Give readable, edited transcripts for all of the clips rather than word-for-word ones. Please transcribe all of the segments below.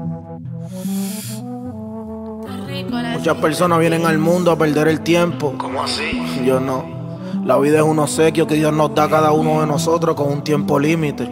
Muchas personas vienen al mundo a perder el tiempo. ¿Cómo así? Yo no. La vida es un obsequio que Dios nos da a cada uno de nosotros con un tiempo límite.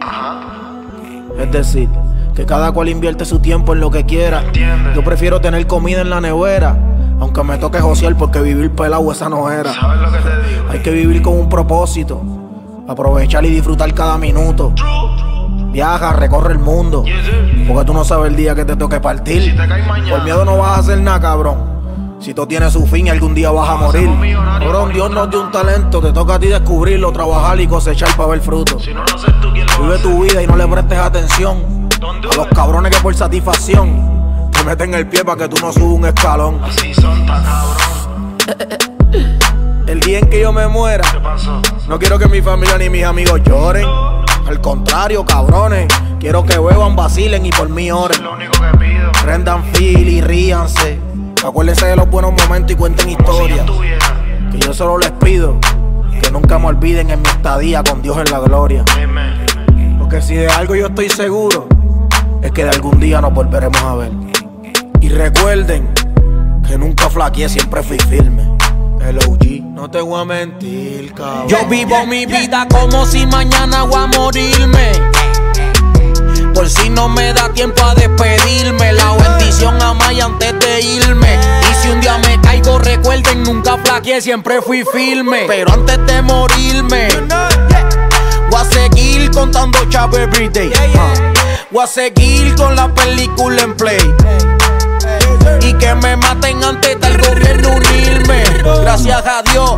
Es decir, que cada cual invierte su tiempo en lo que quiera. Yo prefiero tener comida en la nevera, aunque me toque josear, porque vivir pelado esa no era. ¿Sabes lo que te digo? Hay que vivir con un propósito, aprovechar y disfrutar cada minuto. Viaja, recorre el mundo, porque tú no sabes el día que te toque partir. Si te caes mañana, Por miedo no vas a hacer nada, cabrón. Si todo tiene su fin y algún día vas a morir. Cabrón, Dios nos dio un talento, te toca a ti descubrirlo, trabajar y cosechar para ver fruto. si no lo haces tú, ¿quién lo Vive hace? tu vida y no le prestes atención a los cabrones que por satisfacción te meten el pie para que tú no subas un escalón. Así son tan cabrón. El día en que yo me muera, ¿Qué pasó? no quiero que mi familia ni mis amigos lloren. Al contrario, cabrones, quiero que beban, vacilen y por mí oren. Es lo único que pido. Prendan fil y ríanse. Acuérdense de los buenos momentos y cuenten Como si historias. ya estuviera. Que yo solo les pido que nunca me olviden en mi estadía con Dios en la gloria. Dime. Porque si de algo yo estoy seguro, es que de algún día nos volveremos a ver. Y recuerden que nunca flaqueé, siempre fui firme. El OG, no te voy a mentir, cabrón. Yo vivo mi vida como si mañana voy a morirme. Por si no me da tiempo a despedirme, la bendición a Maya antes de irme. Y si un día me caigo, recuerden, nunca flaqueé, siempre fui firme. Pero antes de morirme, voy a seguir contando chavo everyday. Voy a seguir con la película en play. Y que me maten antes del gobierno unirme. Gracias a Dios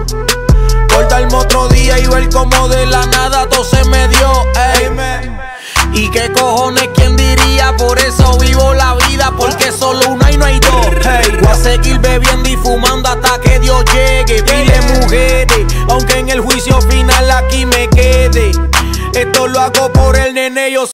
por darme otro día y ver como de la nada todo se me dio. Y qué cojones, quién diría, por eso vivo la vida, porque solo una y no hay dos. Voy a seguir bebiendo y fumando hasta que Dios llegue. Pile mujeres, aunque en el juicio final aquí me quede. Esto lo hago por el nene, yo